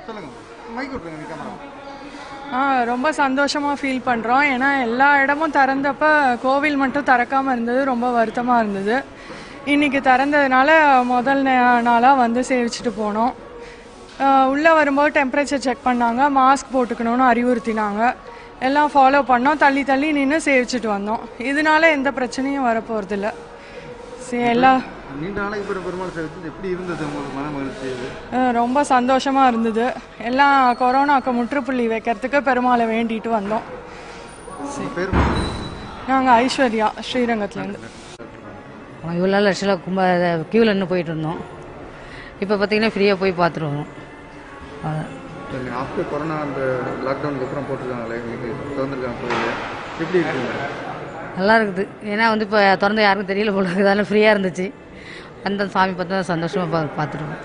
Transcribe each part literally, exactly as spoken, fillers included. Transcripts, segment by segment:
ஆ ரொம்ப சந்தோஷமாக ஃபீல் பண்ணுறோம். ஏன்னா எல்லா இடமும் திறந்தப்ப கோவில் மட்டும் திறக்காமல் இருந்தது, ரொம்ப வருத்தமாக இருந்தது. இன்றைக்கி திறந்ததுனால முதல் நாளாக வந்து சேவிச்சுட்டு போனோம். உள்ளே வரும்போது டெம்பரேச்சர் செக் பண்ணாங்க, மாஸ்க் போட்டுக்கணும்னு அறிவுறுத்தினாங்க. எல்லாம் ஃபாலோ பண்ணோம், தள்ளி தள்ளி நின்று சேவிச்சுட்டு வந்தோம். இதனால எந்த பிரச்சனையும் வரப்போகிறதில்ல. சரி, எல்லா ரொம்ப சந்தோஷமா இருந்தது. எல்லாம் கொரோனாக்கு முற்றுப்புள்ளி வைக்கிறதுக்கு பெருமாளை வேண்டிட்டு வந்தோம். நாங்கள் ஐஸ்வர்யா, ஸ்ரீரங்கத்துலேருந்து. இவ்வளோ நாள் லட்சம் கும்ப கியூவில் நின்று போயிட்டு இருந்தோம். இப்போ பார்த்தீங்கன்னா ஃப்ரீயாக போய் பார்த்துருவோம். ஆஃப்டர் கொரோனா அந்த லாக்டவுனுக்கு அப்புறம் போட்டிருக்காங்களே, திறந்துருக்காங்க கோயில், எப்படி இருக்குங்க? நல்லா இருக்குது. ஏன்னா வந்து இப்போ திறந்து யாருக்கும் தெரியல போல இருக்குது, அதெல்லாம் ஃப்ரீயாக இருந்துச்சு. அந்த சாமி பார்த்தா சந்தோஷமாக பா பார்த்துருவோம்.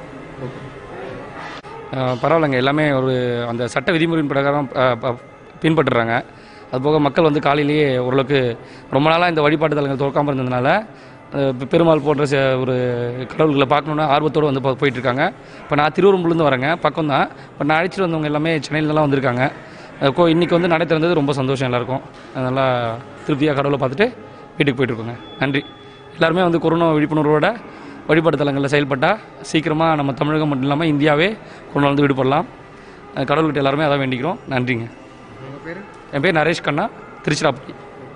பரவாயில்லைங்க, எல்லாமே ஒரு அந்த சட்ட விதிமுறையின் பிரகாரம் பின்பற்றுறாங்க. அதுபோக மக்கள் வந்து காலையிலேயே ஓரளவுக்கு ரொம்ப நாளாக இந்த வழிபாட்டு தலங்கள் திறக்காமல் இருந்ததுனால பெருமாள் போன்ற ஒரு கடவுள்களை பார்க்கணுன்னா ஆர்வத்தோடு வந்து போயிட்டுருக்காங்க. இப்போ நான் திருவரம்பூர்லேருந்து வரேங்க, பக்கம் தான். இப்போ நான் அழைச்சிட்டு வந்தவங்க எல்லாமே சென்னையிலலாம் வந்திருக்காங்க. கோ இன்றைக்கி வந்து நடை திறந்தது ரொம்ப சந்தோஷம் எல்லாருக்கும். நல்லா திருப்தியாக கடவுளை பார்த்துட்டு வீட்டுக்கு போயிட்டுருக்கோங்க. நன்றி. எல்லாருமே வந்து கொரோனா விழிப்புணர்வோட வழிபாட்டு தலங்களில் செயல்பட்டால் சீக்கிரமாக நம்ம தமிழகம் மட்டும் இல்லாமல் இந்தியாவே கொரோனா வந்து விடுபடலாம். கடவுள்கிட்ட எல்லாருமே அதான் வேண்டிக்கிறோம். நன்றிங்க. என் பேர் நரேஷ் கண்ணா, திருச்சிராப்பள்ளி.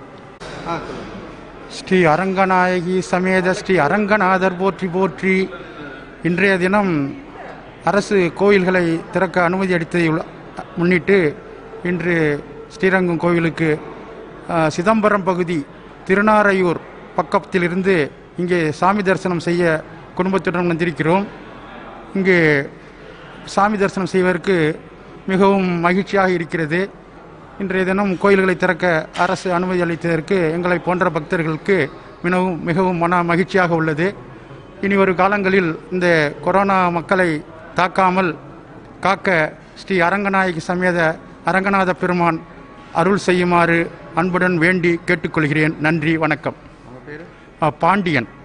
ஸ்ரீ அரங்கநாயகி சமேத ஸ்ரீ அரங்கநாதர் போற்றி போற்றி. இன்றைய தினம் அரசு கோயில்களை திறக்க அனுமதி அளித்ததை முன்னிட்டு இன்று ஸ்ரீரங்கம் கோவிலுக்கு சிதம்பரம் பகுதி திருநாரையூர் பக்கத்திலிருந்து இங்கே சாமி தரிசனம் செய்ய குடும்பத்துடன் வந்திருக்கிறோம். இங்கு சாமி தரிசனம் செய்வதற்கு மிகவும் மகிழ்ச்சியாக இருக்கிறது. இன்றைய தினம் கோயில்களை திறக்க அரசு அனுமதி அளித்ததற்கு எங்களை போன்ற பக்தர்களுக்கு மிகவும் மிகவும் மன மகிழ்ச்சியாக உள்ளது. இனி ஒரு காலங்களில் இந்த கொரோனா மக்களை தாக்காமல் காக்க ஸ்ரீ அரங்கநாயகி சமேத அரங்கநாத பெருமான் அருள் செய்யுமாறு அன்புடன் வேண்டி கேட்டுக்கொள்கிறேன். நன்றி, வணக்கம். பாண்டியன்.